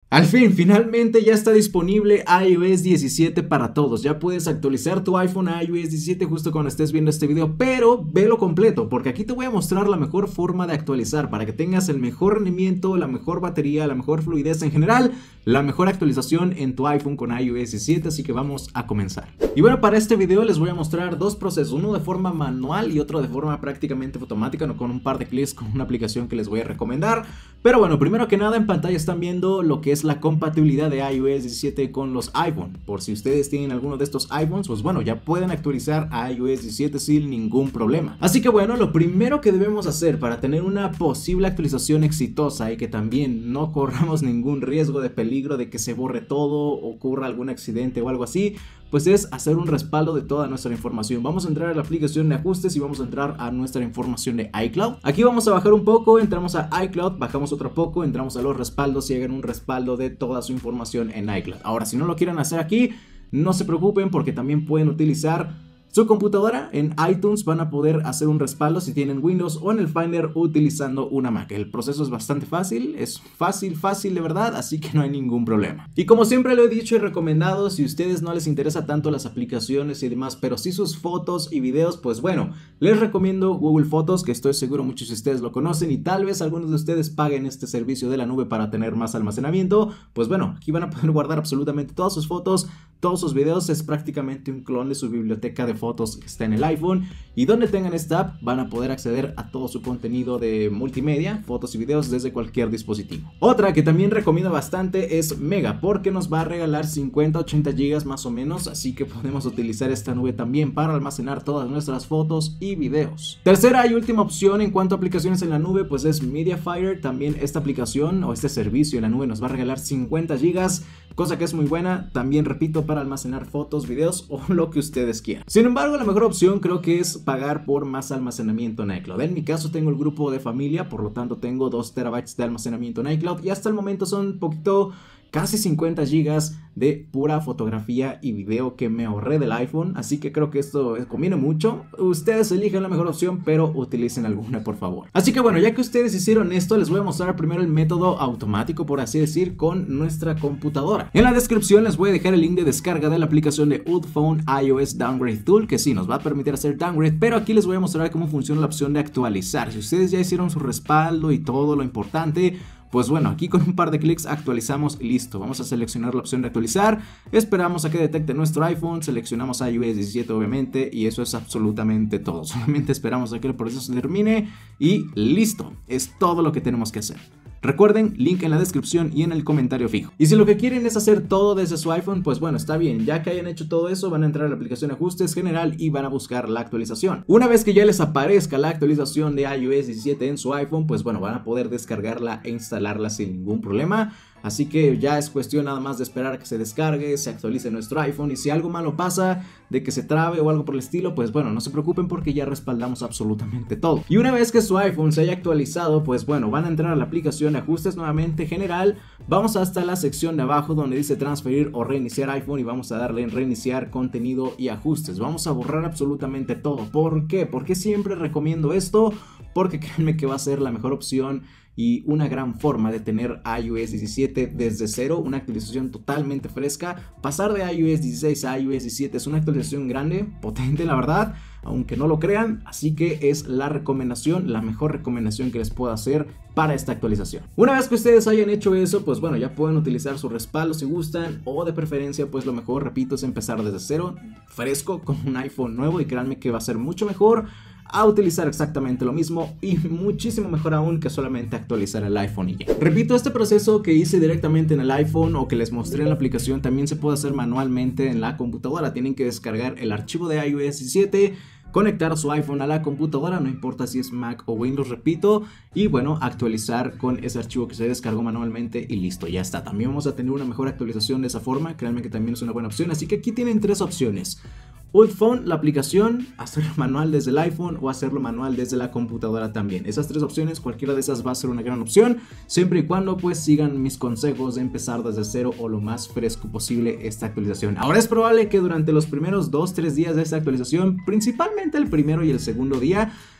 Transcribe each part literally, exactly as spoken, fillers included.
Al fin, finalmente ya está disponible iOS diecisiete para todos. Ya puedes actualizar tu iPhone a iOS diecisiete justo cuando estés viendo este video, pero velo completo, porque aquí te voy a mostrar la mejor forma de actualizar para que tengas el mejor rendimiento, la mejor batería, la mejor fluidez en general, la mejor actualización en tu iPhone con iOS diecisiete, así que vamos a comenzar. Y bueno, para este video les voy a mostrar dos procesos, uno de forma manual y otro de forma prácticamente automática, no con un par de clics con una aplicación que les voy a recomendar. Pero bueno, primero que nada en pantalla están viendo lo que es la compatibilidad de iOS diecisiete con los iPhone. Por si ustedes tienen alguno de estos iPhones, pues bueno, ya pueden actualizar a iOS diecisiete sin ningún problema. Así que bueno, lo primero que debemos hacer para tener una posible actualización exitosa y que también no corramos ningún riesgo de peligro de que se borre todo, ocurra algún accidente o algo así, pues es hacer un respaldo de toda nuestra información. Vamos a entrar a la aplicación de ajustes y vamos a entrar a nuestra información de iCloud. Aquí vamos a bajar un poco, entramos a iCloud, bajamos otro poco, entramos a los respaldos y hagan un respaldo de toda su información en iCloud. Ahora, si no lo quieren hacer aquí, no se preocupen porque también pueden utilizar su computadora. En iTunes van a poder hacer un respaldo si tienen Windows o en el Finder utilizando una Mac. El proceso es bastante fácil, es fácil, fácil de verdad, así que no hay ningún problema. Y como siempre lo he dicho y recomendado, si a ustedes no les interesa tanto las aplicaciones y demás, pero sí sus fotos y videos, pues bueno, les recomiendo Google Fotos, que estoy seguro muchos de ustedes lo conocen y tal vez algunos de ustedes paguen este servicio de la nube para tener más almacenamiento. Pues bueno, aquí van a poder guardar absolutamente todas sus fotos, todos sus videos, es prácticamente un clon de su biblioteca de fotos que está en el iPhone, y donde tengan esta app van a poder acceder a todo su contenido de multimedia, fotos y videos desde cualquier dispositivo. Otra que también recomiendo bastante es Mega, porque nos va a regalar cincuenta a ochenta gigas más o menos, así que podemos utilizar esta nube también para almacenar todas nuestras fotos y videos. Tercera y última opción en cuanto a aplicaciones en la nube, pues es Mediafire. También esta aplicación o este servicio en la nube nos va a regalar cincuenta gigas, cosa que es muy buena, también repito, para almacenar fotos, videos o lo que ustedes quieran. Sin embargo, la mejor opción creo que es pagar por más almacenamiento en iCloud. En mi caso tengo el grupo de familia, por lo tanto tengo dos terabytes de almacenamiento en iCloud y hasta el momento son un poquito, casi cincuenta gigas de pura fotografía y video que me ahorré del iPhone, así que creo que esto conviene mucho. Ustedes eligen la mejor opción, pero utilicen alguna por favor. Así que bueno, ya que ustedes hicieron esto, les voy a mostrar primero el método automático, por así decir, con nuestra computadora. En la descripción les voy a dejar el link de descarga de la aplicación de Ultphone iOS Downgrade Tool, que sí nos va a permitir hacer downgrade, pero aquí les voy a mostrar cómo funciona la opción de actualizar. Si ustedes ya hicieron su respaldo y todo lo importante, pues bueno, aquí con un par de clics actualizamos y listo. Vamos a seleccionar la opción de actualizar, esperamos a que detecte nuestro iPhone, seleccionamos iOS diecisiete obviamente y eso es absolutamente todo. Solamente esperamos a que el proceso termine y listo, es todo lo que tenemos que hacer. Recuerden, link en la descripción y en el comentario fijo. Y si lo que quieren es hacer todo desde su iPhone, pues bueno, está bien. Ya que hayan hecho todo eso, van a entrar a la aplicación Ajustes General y van a buscar la actualización. Una vez que ya les aparezca la actualización de iOS diecisiete en su iPhone, pues bueno, van a poder descargarla e instalarla sin ningún problema. Así que ya es cuestión nada más de esperar a que se descargue, se actualice nuestro iPhone y si algo malo pasa, de que se trabe o algo por el estilo, pues bueno, no se preocupen porque ya respaldamos absolutamente todo. Y una vez que su iPhone se haya actualizado, pues bueno, van a entrar a la aplicación de Ajustes nuevamente General, vamos hasta la sección de abajo donde dice transferir o reiniciar iPhone y vamos a darle en reiniciar contenido y ajustes. Vamos a borrar absolutamente todo. ¿Por qué? ¿Por qué siempre recomiendo esto? Porque créanme que va a ser la mejor opción y una gran forma de tener iOS diecisiete desde cero, una actualización totalmente fresca. Pasar de iOS dieciséis a iOS diecisiete es una actualización grande, potente la verdad, aunque no lo crean, así que es la recomendación, la mejor recomendación que les puedo hacer para esta actualización. Una vez que ustedes hayan hecho eso, pues bueno, ya pueden utilizar su respaldo si gustan, o de preferencia, pues lo mejor, repito, es empezar desde cero, fresco, con un iPhone nuevo, y créanme que va a ser mucho mejor a utilizar exactamente lo mismo y muchísimo mejor aún que solamente actualizar el iPhone y ya. Repito, este proceso que hice directamente en el iPhone o que les mostré en la aplicación también se puede hacer manualmente en la computadora. Tienen que descargar el archivo de iOS diecisiete, conectar su iPhone a la computadora, no importa si es Mac o Windows, repito, y bueno, actualizar con ese archivo que se descargó manualmente y listo, ya está. También vamos a tener una mejor actualización de esa forma, créanme que también es una buena opción, así que aquí tienen tres opciones. Ultphone, la aplicación, hacerlo manual desde el iPhone o hacerlo manual desde la computadora también. Esas tres opciones, cualquiera de esas va a ser una gran opción, siempre y cuando pues sigan mis consejos de empezar desde cero o lo más fresco posible esta actualización. Ahora es probable que durante los primeros dos tres días de esta actualización, principalmente el primero y el segundo día,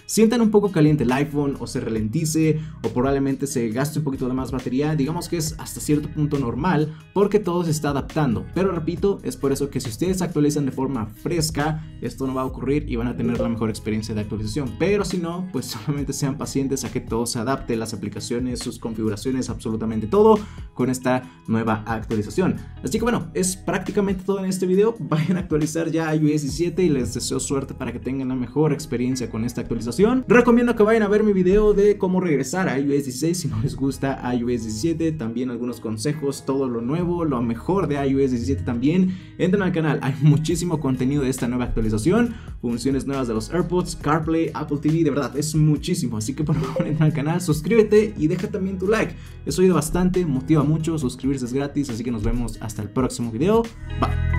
sientan un poco caliente el iPhone o se ralentice o probablemente se gaste un poquito de más batería, digamos que es hasta cierto punto normal porque todo se está adaptando. Pero repito, es por eso que si ustedes actualizan de forma fresca, esto no va a ocurrir y van a tener la mejor experiencia de actualización. Pero si no, pues solamente sean pacientes a que todo se adapte, las aplicaciones, sus configuraciones, absolutamente todo con esta nueva actualización. Así que bueno, es prácticamente todo en este video. Vayan a actualizar ya iOS diecisiete y les deseo suerte para que tengan la mejor experiencia con esta actualización. Recomiendo que vayan a ver mi video de cómo regresar a iOS dieciséis si no les gusta iOS diecisiete, también algunos consejos, todo lo nuevo, lo mejor de iOS diecisiete también. Entren al canal, hay muchísimo contenido de esta nueva actualización, funciones nuevas de los AirPods, CarPlay, Apple T V, de verdad es muchísimo, así que por favor entra al canal, suscríbete y deja también tu like, eso ayuda bastante, motiva mucho, suscribirse es gratis, así que nos vemos hasta el próximo video, bye.